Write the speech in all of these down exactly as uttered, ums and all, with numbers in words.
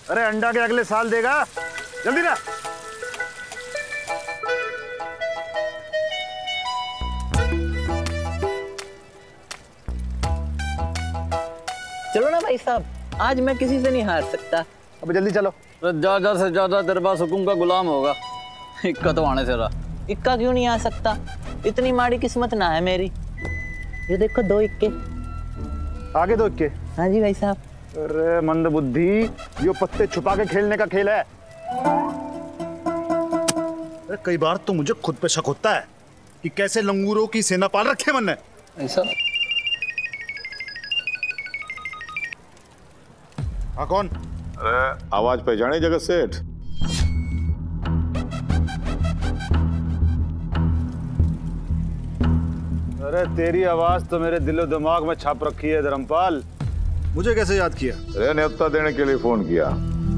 अरे अंडा के अगले साल देगा, जल्दी ना। चलो ना भाई साहब, आज मैं किसी से नहीं हार सकता। अबे जल्दी चलो। ज्यादा से ज्यादा तेरे पास हुकुम का गुलाम होगा, इक्का तो आने से रहा। इक्का क्यों नहीं आ सकता? इतनी माड़ी किस्मत ना है मेरी। ये देखो दो इक्के। आगे दो इक्के? हाँ जी भाई साहब। अरे मंद बुद्धि, ये पत्ते छुपा के खेलने का खेल है। अरे कई बार तो मुझे खुद पे शक होता है कि कैसे लंगूरों की सेना पाल रखे मन ने। ऐसा? हाँ कौन? अरे आवाज पहचाने जगत सेठ? अरे तेरी आवाज तो मेरे दिलो दिमाग में छाप रखी है धर्मपाल। मुझे कैसे याद किया? अरे न्योता देने के लिए फोन किया।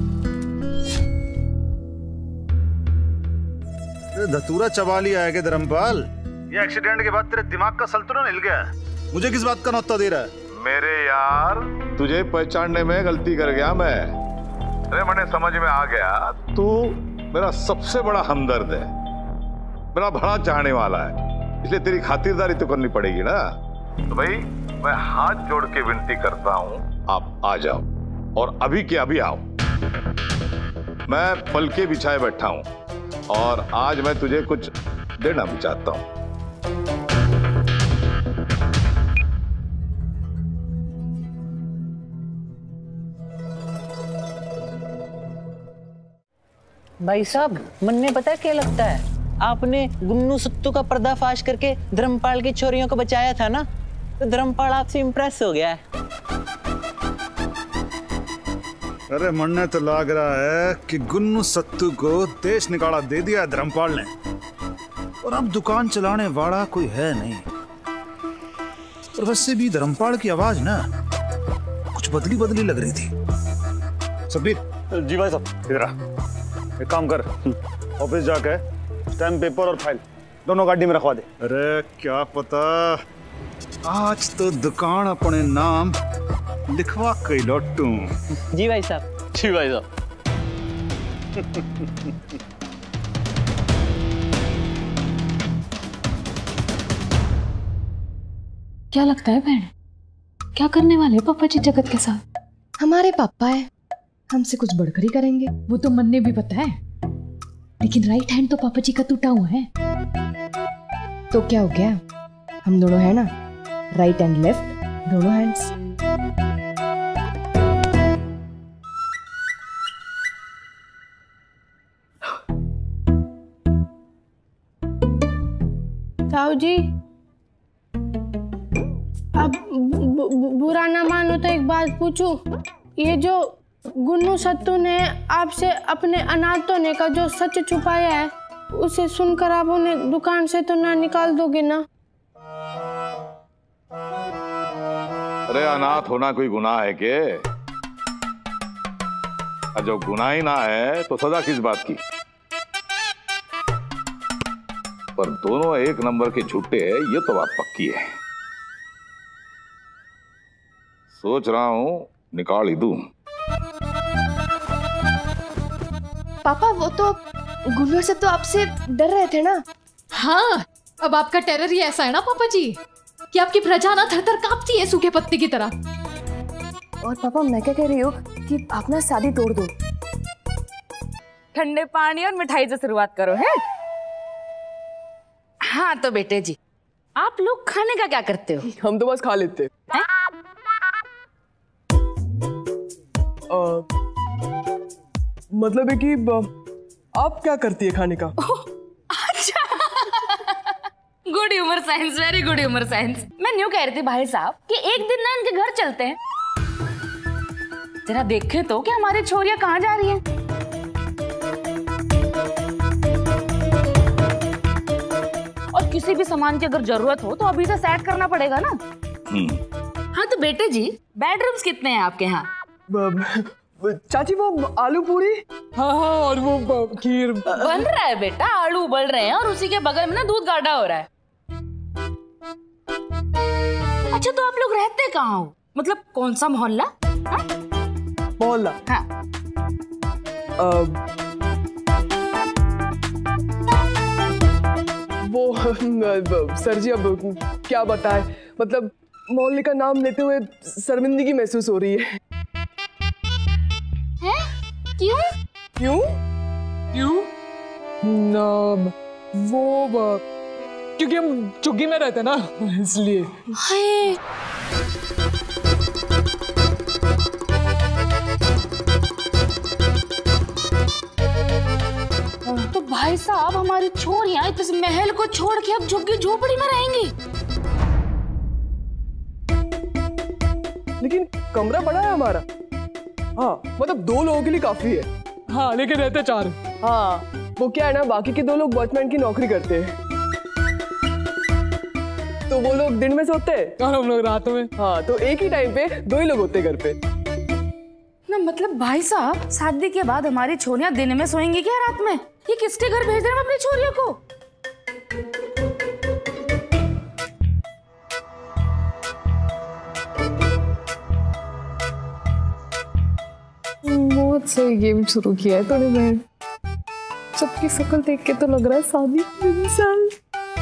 धतूरा चबा लिया है कि धर्मपाल? ये एक्सीडेंट के बाद तेरे दिमाग का संतुलन हिल गया है। मुझे किस बात का न्योता दे रहा है? मेरे यार, तुझे पहचानने में गलती कर गया मैं। अरे मैंने समझ में आ गया, तू मेरा सबसे बड़ा हमदर्द है, मेरा बड़ा चाहने वाला है, इसलिए तेरी खातिरदारी तो करनी पड़ेगी ना। तो भाई मैं हाथ जोड़ के विनती करता हूँ, आप आ जाओ और अभी के अभी आओ। मैं पलके बिछाए बैठा हूँ और आज मैं तुझे कुछ देना भी चाहता हूँ। भाई साहब, मन में पता है क्या लगता है? आपने गुन्नू सत्तू का पर्दाफाश करके धर्मपाल की छोरियों को बचाया था ना, तो धर्मपाल आपसे इम्प्रेस हो गया है। अरे मन तो लग रहा है कि गुन्नू सत्तू को देश निकाला दे दिया धर्मपाल ने, और अब दुकान चलाने वाला कोई है नहीं। और वैसे भी धर्मपाल की आवाज ना कुछ बदली बदली लग रही थी। सबीर। जी भाई साहब। इधर आ, एक काम कर, ऑफिस जाके स्टैम्प पेपर और फाइल दोनों गाड़ी में रखवा दे। अरे क्या पता आज तो दुकान अपने नाम लिखवा के लौटू। जी भाई साहब। जी भाई साहब। क्या लगता है बहन, क्या करने वाले पापा जी जगत के साथ? हमारे पापा है, हमसे कुछ बढ़कर ही करेंगे। वो तो मन ने भी पता है, लेकिन राइट हैंड तो पापा जी का टूटा हुआ है। तो क्या हो गया, हम दोनों है ना, राइट एंड लेफ्ट दोनों हैंड्स। ताऊ जी, अब बुरा ना मानो तो एक बात पूछूं, ये जो गुन्नू सत्तू ने आपसे अपने अनाथ होने का जो सच छुपाया है, उसे सुनकर आप उन्हें दुकान से तो ना निकाल दोगे ना? अरे अनाथ होना कोई गुनाह है के? जो गुनाह ही ना है तो सजा किस बात की? पर दोनों एक नंबर के झूठे हैं, ये तो बात पक्की है। सोच रहा हूं निकाल ही दूं। पापा वो तो गुन्नू से तो आपसे डर रहे थे ना? हाँ, अब आपका टेरर ही ऐसा है ना पापा जी कि आपकी प्रजा ना थर थर कांपती है सूखे पत्ते की तरह। और पापा मैं क्या कह रही हूँ कि आप ना शादी तोड़ दो, ठंडे पानी और मिठाई से शुरुआत करो है। हाँ तो बेटे जी, आप लोग खाने का क्या करते हो? हम तो बस खा लेते हैं। आ, मतलब है कि आप क्या करती है खाने का? अच्छा, good humour science, very good humour science. मैं न्यू कह रही थी भाई साहब कि एक दिन ना इनके घर चलते हैं, जरा देखें तो कि हमारी छोरियां कहाँ जा रही हैं। और किसी भी सामान की अगर जरूरत हो तो अभी से सेट करना पड़ेगा ना। हाँ तो बेटे जी, बेडरूम्स कितने हैं आपके यहाँ? चाची वो आलू पूरी, हाँ हाँ, और वो खीर बन रहा है बेटा, आलू उबल रहे हैं और उसी के बगल में ना दूध गाढ़ा हो रहा है। अच्छा तो आप लोग रहते कहाँ हो? मतलब कौन सा मोहल्ला? मोहल्ला? हाँ वो सर जी अब क्या बताएं, मतलब मोहल्ले का नाम लेते हुए शर्मिंदगी महसूस हो रही है। हैं? क्यों? क्यों? क्यों? ना, वो क्योंकि हम चुग्गी में रहते ना, इसलिए। हाय। तो भाई साहब हमारी छोरियां इस महल को छोड़ के अब झुग्गी झोपड़ी में रहेंगी। लेकिन कमरा बड़ा है हमारा। हाँ, मतलब दो लोगों के लिए काफी है। हाँ, लेकिन रहते चार। हाँ, वो क्या है ना, बाकी के दो लोग वॉचमैन की नौकरी करते हैं, तो वो लोग दिन में सोते हैं और हम लोग रात में। हाँ, तो एक ही टाइम पे दो ही लोग होते घर पे ना। मतलब भाई साहब शादी के बाद हमारी छोरियां दिन में सोएंगी क्या रात में? ये किसके घर भेज रहे हैं अपनी छोरियों को? बहुत सही गेम शुरू किया है तूने बहन। सबकी शक्ल देख के तो लग रहा है शादी इंसान।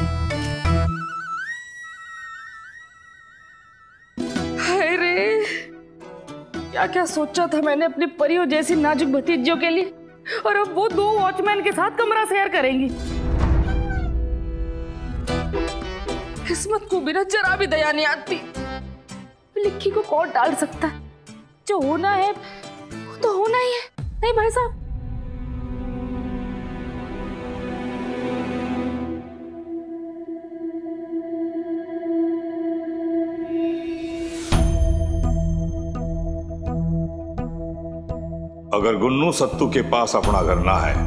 हाय रे, क्या क्या सोचा था मैंने अपनी परियों जैसी नाजुक भतीजियों के लिए, और अब वो दो वॉचमैन के साथ कमरा शेयर करेंगी। किस्मत को बिना जरा भी दया नहीं आती। लिखी को कौन डाल सकता है? जो होना है वो तो होना ही है, नहीं भाई साहब? अगर गुन्नू सत्तू के पास अपना घर ना है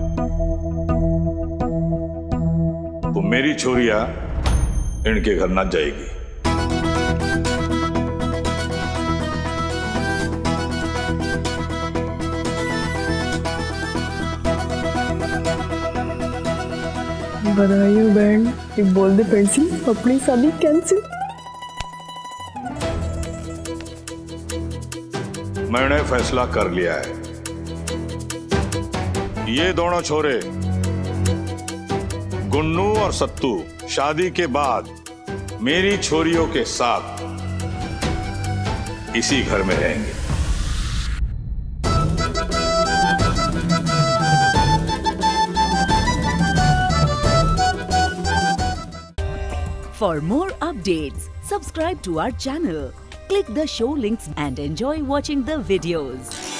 तो मेरी छोरिया इनके घर ना जाएगी। बधाई हो बहन, ये बोल दे पेंसिल अपनी शादी कैंसिल। मैंने फैसला कर लिया है, ये दोनों छोरे गुन्नू और सत्तू शादी के बाद मेरी छोरियों के साथ इसी घर में रहेंगे। For more updates, subscribe to our channel, click the show links and enjoy watching the videos.